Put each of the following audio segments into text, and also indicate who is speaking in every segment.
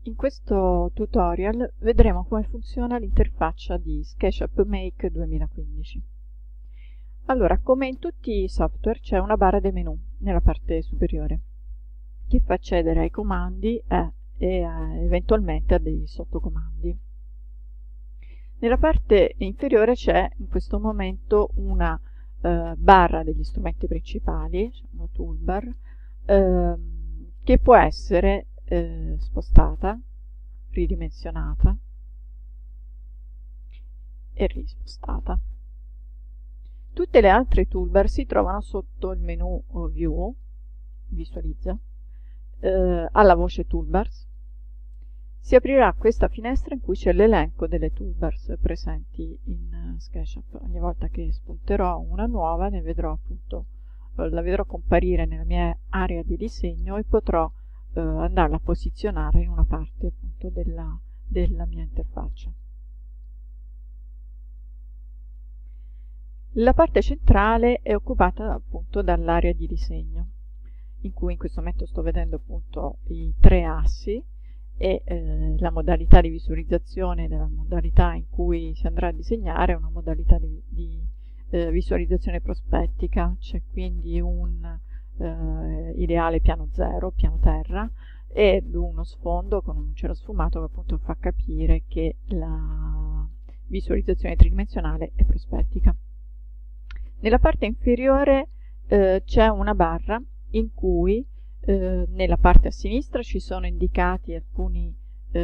Speaker 1: In questo tutorial vedremo come funziona l'interfaccia di SketchUp Make 2015. Allora, come in tutti i software c'è una barra dei menu nella parte superiore che fa accedere ai comandi e eventualmente a dei sottocomandi. Nella parte inferiore c'è in questo momento una barra degli strumenti principali, una toolbar, che può essere spostata, ridimensionata e rispostata. Tutte le altre toolbar si trovano sotto il menu View, visualizza, alla voce Toolbars. Si aprirà questa finestra in cui c'è l'elenco delle toolbars presenti in SketchUp. Ogni volta che spunterò una nuova la vedrò comparire nella mia area di disegno e potrò andarla a posizionare in una parte appunto della mia interfaccia. La parte centrale è occupata appunto dall'area di disegno, in cui in questo momento sto vedendo appunto i tre assi e la modalità di visualizzazione della modalità in cui si andrà a disegnare è una modalità di visualizzazione prospettica. C'è quindi un ideale piano zero, piano terra, ed uno sfondo con un cielo sfumato che appunto fa capire che la visualizzazione tridimensionale è prospettica. Nella parte inferiore c'è una barra in cui nella parte a sinistra ci sono indicati alcuni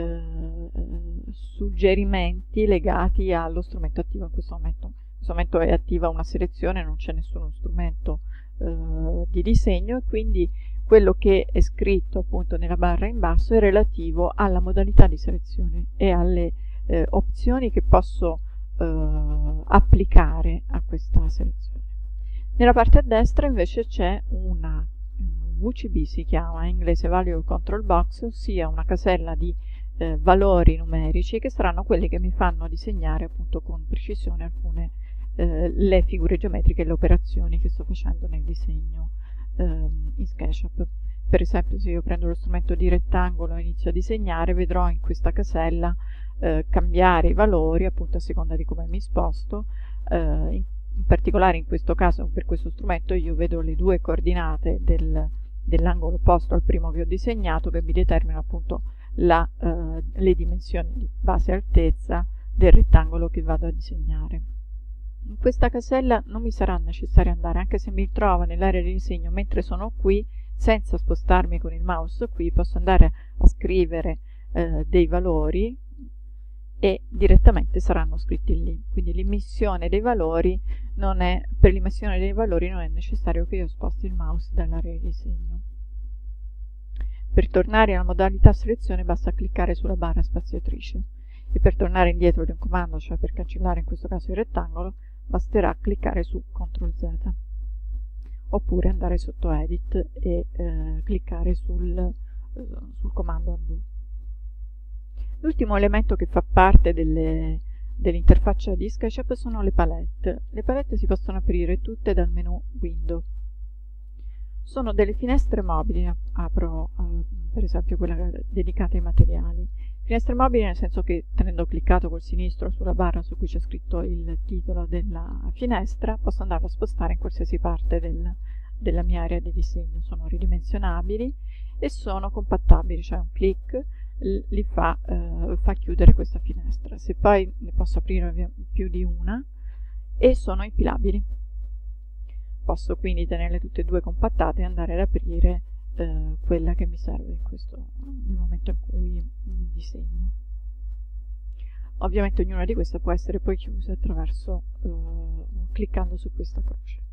Speaker 1: suggerimenti legati allo strumento attivo in questo momento. In questo momento è attiva una selezione, non c'è nessuno strumento di disegno e quindi quello che è scritto appunto nella barra in basso è relativo alla modalità di selezione e alle opzioni che posso applicare a questa selezione. Nella parte a destra invece c'è una VCB, si chiama in inglese Value Control Box, ossia una casella di valori numerici che saranno quelli che mi fanno disegnare appunto con precisione alcune le figure geometriche e le operazioni che sto facendo nel disegno in SketchUp. Per esempio, se io prendo lo strumento di rettangolo e inizio a disegnare, vedrò in questa casella cambiare i valori appunto a seconda di come mi sposto. In particolare in questo caso, per questo strumento, io vedo le due coordinate dell'angolo opposto al primo che ho disegnato, che mi determinano appunto le dimensioni di base altezza del rettangolo che vado a disegnare. In questa casella non mi sarà necessario andare, anche se mi trovo nell'area di disegno mentre sono qui, senza spostarmi con il mouse qui, posso andare a scrivere dei valori e direttamente saranno scritti lì. Quindi l'immissione dei valori per l'immissione dei valori non è necessario che io sposti il mouse dall'area di disegno. Per tornare alla modalità selezione basta cliccare sulla barra spaziatrice e per tornare indietro di un comando, cioè per cancellare in questo caso il rettangolo, basterà cliccare su CTRL Z oppure andare sotto Edit e cliccare sul comando Undo. L'ultimo elemento che fa parte dell'interfaccia di SketchUp sono le palette. Le palette si possono aprire tutte dal menu Window. Sono delle finestre mobili, apro per esempio quella dedicata ai materiali. Finestre mobili nel senso che tenendo cliccato col sinistro sulla barra su cui c'è scritto il titolo della finestra posso andarla a spostare in qualsiasi parte della mia area di disegno. Sono ridimensionabili e sono compattabili, cioè un clic li fa chiudere questa finestra. Se poi ne posso aprire più di una e sono impilabili. Posso quindi tenerle tutte e due compattate e andare ad aprire quella che mi serve nel momento in cui disegno. Ovviamente ognuna di queste può essere poi chiusa attraverso cliccando su questa croce.